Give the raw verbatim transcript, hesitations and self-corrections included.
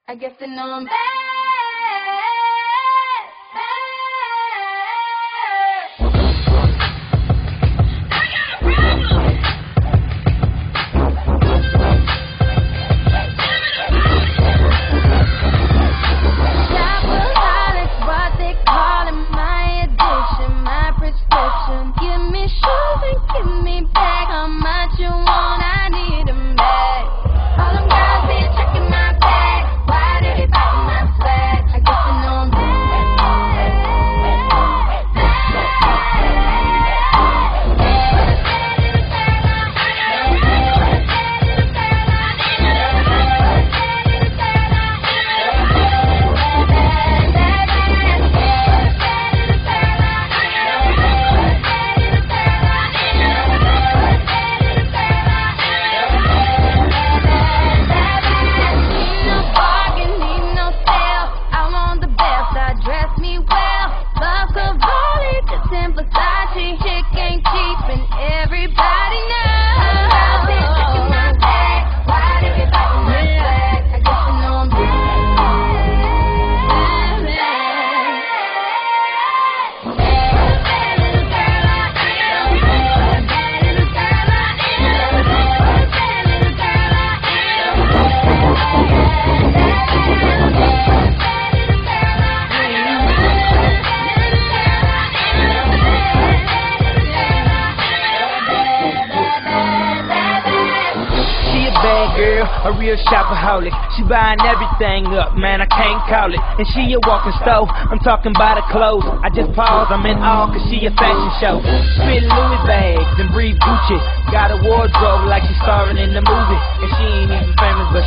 I guess I know I'm bad, Shopaholics, what they calling my addiction, my prescription. Give me shoes and give me back how much you want, I need them back. All them girls be checking my bag. Why did he buy my swag? I guess I know I'm bad. Girl, a real shopaholic. She buying everything up, man, I can't call it. And she a walking store, I'm talking about her clothes. I just pause, I'm in awe, cause she a fashion show. Spit Louis bags and breathe Gucci. Got a wardrobe like she's starring in the movie. And she ain't even famous, but